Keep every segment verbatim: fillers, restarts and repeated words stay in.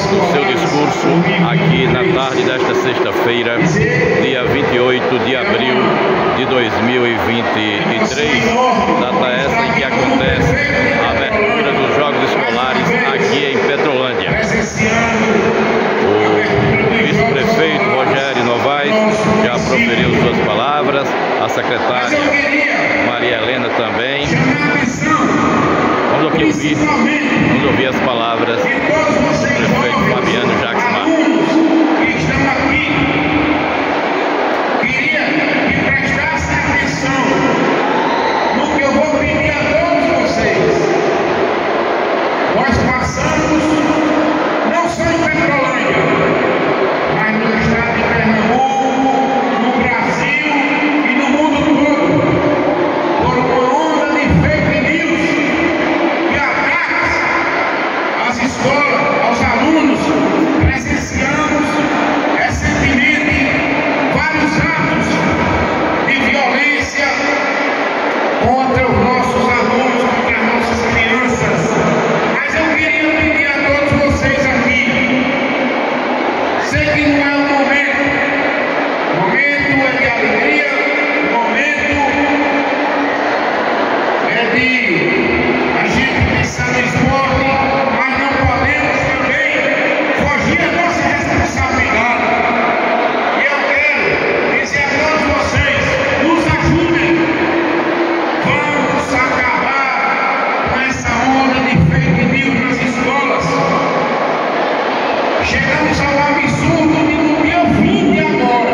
o seu discurso aqui na tarde desta sexta-feira, dia vinte e oito de abril de dois mil e vinte e três, data essa em que acontece a abertura dos Jogos Escolares aqui em Petrolândia. O vice-prefeito Rogério Novaes já proferiu suas palavras, a secretária Maria Helena também. Vamos aqui ouvir, vamos ouvir as palavras do prefeito Fabiano Jacques Marques. Que estão aqui, queria que prestassem atenção no que eu vou pedir a todos vocês. Nós passamos, não só em Petrolândia, mas no estado de Pernambuco, no Brasil e no mundo todo, por uma onda de fake news e ataques às escolas, aos alunos. Presenciamos recentemente vários atos de violência contra os nossos alunos, contra as nossas crianças. Mas eu queria pedir a todos vocês aqui, sei que não é o momento, o momento é de alegria, o momento é de a gente pensar no esporte, mas não podemos também fugir da nossa responsabilidade. E eu quero dizer a todos vocês, nos ajudem, vamos acabar com essa onda de fake news nas escolas. Chegamos ao absurdo de no dia vinte agora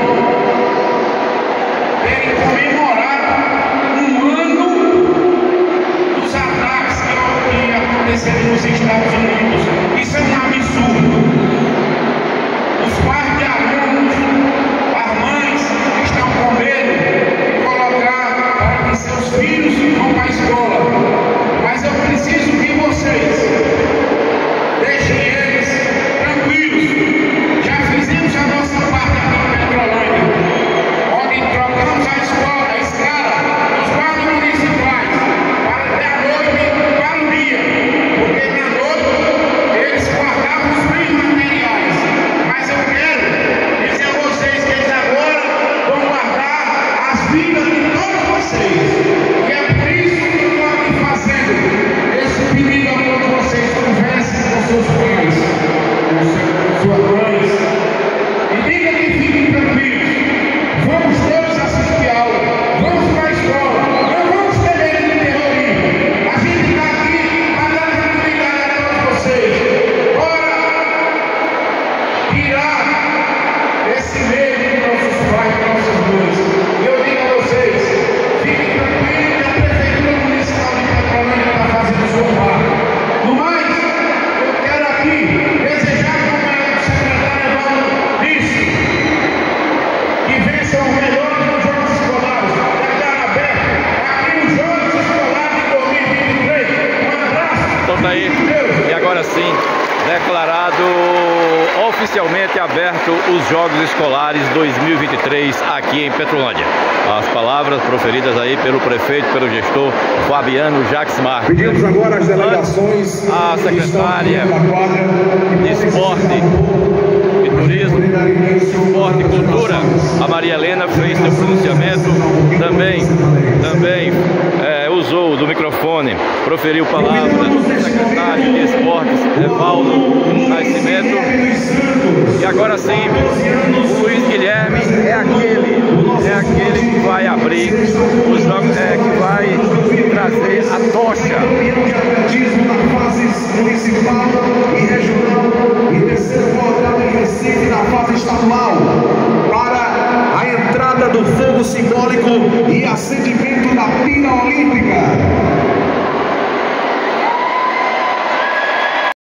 terem comemorado um ano dos ataques que aconteceram nos Estados Unidos. Isso é um absurdo. Os pais de alunos, as mães estão com medo de colocar para que seus filhos vão para a escola. Mas eu preciso que vocês deixem eles tranquilos. Já fizemos a nossa parte aqui em Petrolândia, onde trocamos a escola, a estrada, os guardas municipais, para da noite para o dia, porque na noite eles guardavam os bens materiais. Mas eu quero dizer a vocês que eles agora vão guardar as vidas de todos vocês. E é por isso que eu estou aqui fazendo esse pedido a todos vocês. Conversem com seus pais, com suas mães, e diga que fiquem tranquilos. Vamos todos assistir a aula, vamos para a escola, não vamos ter medo de terrorismo. A gente está aqui para dar tranquilidade a todos vocês. Bora tirar esse medo de nossos pais e nossas mães. E eu digo a vocês, fiquem tranquilos que a Prefeitura Municipal de Petrolândia está fazendo sua parte. No mais, eu quero aqui desejar, como é o secretário Evaldo disse, que vençam os melhores nos Jogos Escolares. Declaro aberto aqui nos Jogos Escolares de dois mil e vinte e três. Um abraço. Então tá aí, e agora sim, declarado oficialmente aberto os Jogos Escolares dois mil e vinte e três aqui em Petrolândia. As palavras proferidas aí pelo prefeito, pelo gestor Fabiano Jacques Marques. Pedimos agora as delegações, a secretária de Esporte e Turismo, Esporte e Cultura, a Maria Helena, fez seu pronunciamento, também, também é, usou do microfone, proferiu palavras do secretário de Esportes, Evaldo Nascimento. E agora sim, o Luiz Guilherme é aquele, é aquele que vai abrir os jogos, é, que vai trazer a tocha. Na fase municipal e regional e terceiro colocado em Recife na fase estadual, para a entrada do fogo simbólico e acendimento da pira olímpica.